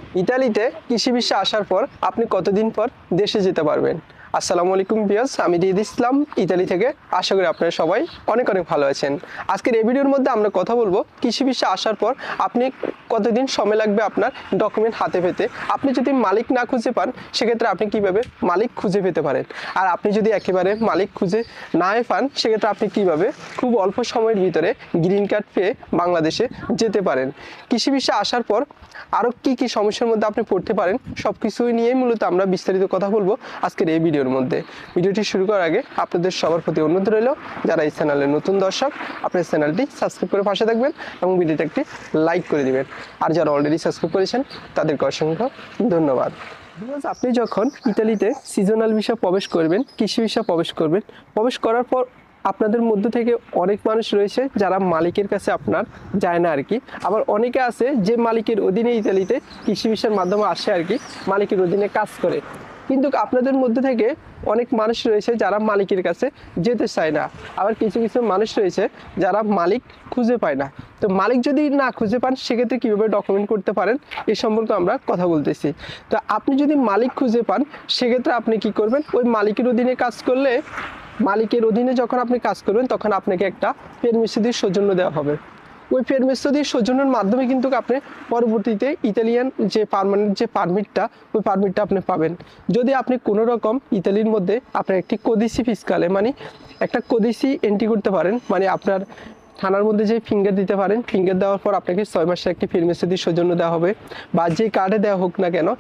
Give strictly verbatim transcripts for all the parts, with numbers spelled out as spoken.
ইতালিতে কৃষি ভিসা আসার পর আপনি কতদিন পর দেশে যেতে পারবেন? আসসালামু আলাইকুম ভিউয়ার্স, আমি রিদ ইসলাম ইতালি থেকে। আশা করি আপনারা সবাই অনেক অনেক ভালো আছেন। আজকের এই ভিডিওর মধ্যে আমরা কথা বলবো কৃষি ভিসা আসার পর আপনি কতদিন সময় লাগবে আপনার ডকুমেন্ট হাতে পেতে। আপনি যদি মালিক না খুঁজে পান সেক্ষেত্রে আপনি কিভাবে মালিক খুঁজে পেতে পারেন, আর আপনি যদি একেবারে মালিক খুঁজে নাই পান সেক্ষেত্রে আপনি কিভাবে খুব অল্প সময়ের ভিতরে গ্রিন কার্ড পেয়ে বাংলাদেশে যেতে পারেন। কৃষি ভিসা আসার পর আরও কী কী সমস্যার মধ্যে আপনি পড়তে পারেন সব কিছুই নিয়েই মূলত আমরা বিস্তারিত কথা বলবো আজকের এই ভিডিওর মধ্যে। ভিডিওটি শুরু করার আগে আপনাদের সবার প্রতি অনুরোধ রইল, যারা এই চ্যানেলের নতুন দর্শক আপনার চ্যানেলটি সাবস্ক্রাইব করে পাশে থাকবেন এবং ভিডিওটি একটি লাইক করে দিবেন। আর যারা অলরেডি সাবস্ক্রাইব করেছেন তাদেরকে অসংখ্য ধন্যবাদ। আপনি যখন ইতালিতে সিজনাল ভিসা প্রবেশ করবেন, কৃষি ভিসা প্রবেশ করবেন, প্রবেশ করার পর আপনাদের মধ্য থেকে অনেক মানুষ রয়েছে যারা মালিকের কাছে আপনার যায় না আর কি। আবার অনেকে আছে যে মালিকের অধীনে ইতালিতে কৃষি ভিসার মাধ্যমে আসে আর কি, মালিকের অধীনে কাজ করে। কিন্তু আপনাদের মধ্যে থেকে অনেক মানুষ রয়েছে যারা মালিকের কাছে যেতে চায় না। আবার কিছু কিছু মানুষ রয়েছে যারা মালিক খুঁজে পায় না। তো মালিক যদি না খুঁজে পান সেক্ষেত্রে কীভাবে ডকুমেন্ট করতে পারেন এ সম্পর্কে আমরা কথা বলতেছি। তো আপনি যদি মালিক খুঁজে পান সেক্ষেত্রে আপনি কি করবেন, ওই মালিকের অধীনে কাজ করলে মালিকের অধীনে যখন আপনি কাজ করবেন তখন আপনাকে একটা পেরমিসিদির সৌজন্য দেওয়া হবে। ওই পেরমিসিদির সৌজন্যের মাধ্যমে কিন্তু আপনি পরবর্তীতে ইতালিয়ান যে পার্মানেন্ট যে পারমিটটা ওই পারমিটটা আপনি পাবেন। যদি আপনি কোনো রকম ইতালির মধ্যে আপনার একটি কোদিসি ফিসকালে মানে একটা কোদিসি এন্ট্রি করতে পারেন, মানে আপনার থানার মধ্যে যে ফিঙ্গার দিতে পারেন, ফিঙ্গার দেওয়ার পর আপনাকে ছয় মাসের একটি পেরমিসিদির সৌজন্য দেওয়া হবে। বা যে কার্ডে দেওয়া হোক না কেন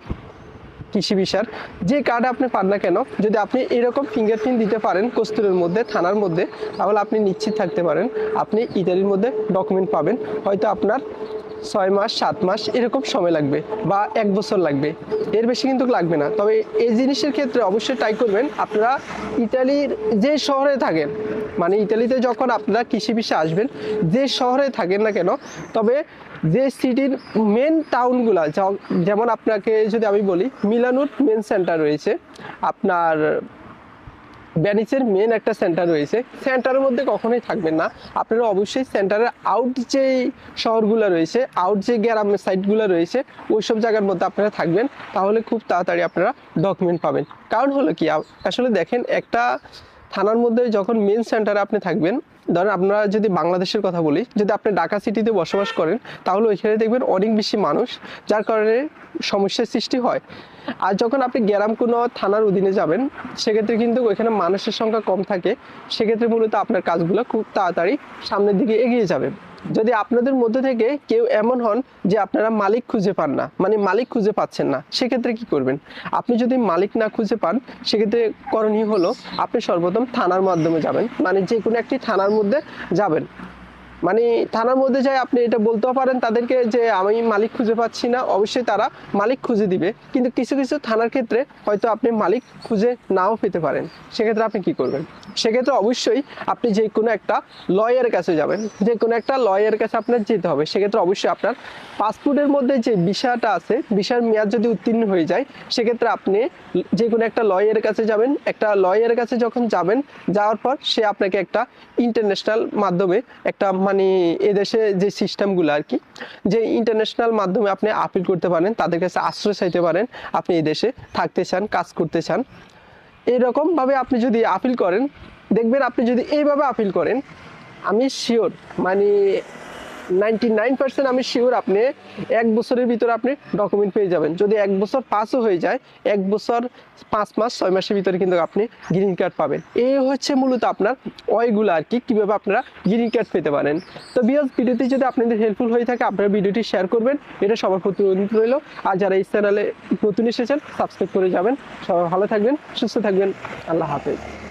কৃষি ভিসার, যে কার্ডে আপনি পান না কেন, যদি আপনি এরকম ফিঙ্গারপ্রিন্ট দিতে পারেন কস্তুরের মধ্যে থানার মধ্যে, তাহলে আপনি নিশ্চিত থাকতে পারেন আপনি ইতালির মধ্যে ডকুমেন্ট পাবেন। হয়তো আপনার ছয় মাস সাত মাস এরকম সময় লাগবে বা এক বছর লাগবে, এর বেশি কিন্তু লাগবে না। তবে এই জিনিসের ক্ষেত্রে অবশ্যই ট্রাই করবেন আপনারা ইতালির যে শহরে থাকেন, মানে ইতালিতে যখন আপনারা কৃষি ভিসা আসবেন যে শহরে থাকেন না কেন, তবে যে সিটির মেন টাউনগুলা, যেমন আপনাকে যদি আমি বলি মিলানোর মেন সেন্টার রয়েছে, আপনার ভেনিসের মেন একটা সেন্টার রয়েছে, সেন্টারের মধ্যে কখনোই থাকবেন না। আপনারা অবশ্যই সেন্টারের আউট যে শহরগুলো রয়েছে, আউট যে গ্রামের সাইটগুলো রয়েছে ওই সব জায়গার মধ্যে আপনারা থাকবেন, তাহলে খুব তাড়াতাড়ি আপনারা ডকুমেন্ট পাবেন। কারণ হলো কি, আসলে দেখেন একটা থানার মধ্যে যখন মেন সেন্টারে আপনি থাকবেন, ধরেন আপনারা যদি বাংলাদেশের কথা বলি, যদি আপনি ঢাকা সিটিতে বসবাস করেন তাহলে ওইখানে দেখবেন অনেক বেশি মানুষ, যার কারণে সমস্যার সৃষ্টি হয়। আর যখন আপনি গ্রাম কোনো থানার অধীনে যাবেন সেক্ষেত্রে কিন্তু ওইখানে মানুষের সংখ্যা কম থাকে, সেক্ষেত্রে মূলত আপনার কাজগুলো খুব তাড়াতাড়ি সামনের দিকে এগিয়ে যাবে। যদি আপনাদের মধ্যে থেকে কেউ এমন হন যে আপনারা মালিক খুঁজে পান না, মানে মালিক খুঁজে পাচ্ছেন না, সেক্ষেত্রে কি করবেন? আপনি যদি মালিক না খুঁজে পান সেক্ষেত্রে করণীয় হলো আপনি সর্বপ্রথম থানার মাধ্যমে যাবেন, মানে যে কোনো একটি থানার মধ্যে যাবেন। মানে থানার মধ্যে যাই আপনি এটা বলতেও পারেন তাদেরকে যে আমি মালিক খুঁজে পাচ্ছি না, অবশ্যই তারা মালিক খুঁজে দিবে। কিন্তু কিছু কিছু থানার ক্ষেত্রে হয়তো আপনি মালিক খুঁজে নাও পেতে পারেন, সেক্ষেত্রে আপনি কি করবেন? সেক্ষেত্রে অবশ্যই আপনি যে কোনো একটা লয়ারের কাছে যাবেন, যে কোনো একটা লয়ারের কাছে আপনার যেতে হবে। সেক্ষেত্রে অবশ্যই আপনার পাসপোর্টের মধ্যে যে ভিসাটা আছে, ভিসার মেয়াদ যদি উত্তীর্ণ হয়ে যায় সেক্ষেত্রে আপনি যে কোনো একটা লয়ারের কাছে যাবেন। একটা লয়ারের কাছে যখন যাবেন, যাওয়ার পর সে আপনাকে একটা ইন্টারন্যাশনাল মাধ্যমে একটা মানে এদেশে যে সিস্টেমগুলো আর কি, যে ইন্টারন্যাশনাল মাধ্যমে আপনি আপিল করতে পারেন, তাদের কাছে আশ্রয় চাইতে পারেন আপনি এই দেশে থাকতে চান, কাজ করতে চান। এইরকমভাবে আপনি যদি আপিল করেন, দেখবেন আপনি যদি এইভাবে আপিল করেন, আমি শিওর মানে নাইনটি নাইন পার্সেন্ট আমি শিওর আপনি এক বছরের ভিতরে আপনি ডকুমেন্ট পেয়ে যাবেন। যদি এক বছর পাসও হয়ে যায়, এক বছর পাঁচ মাস ছয় মাসের ভিতরে কিন্তু আপনি গ্রিন কার্ড পাবেন। এই হচ্ছে মূলত আপনার ওয়েগুলো আর কি, কীভাবে আপনারা গ্রিন কার্ড পেতে পারেন। তো ভিউয়ার্স, ভিডিওটি যদি আপনাদের হেল্পফুল হয়ে থাকে আপনারা ভিডিওটি শেয়ার করবেন, এটা সবার প্রতি অনুরোধ রইল। আর যারা এই চ্যানেলে নতুন এসেছেন সাবস্ক্রাইব করে যাবেন। সবাই ভালো থাকবেন, সুস্থ থাকবেন, আল্লাহ হাফেজ।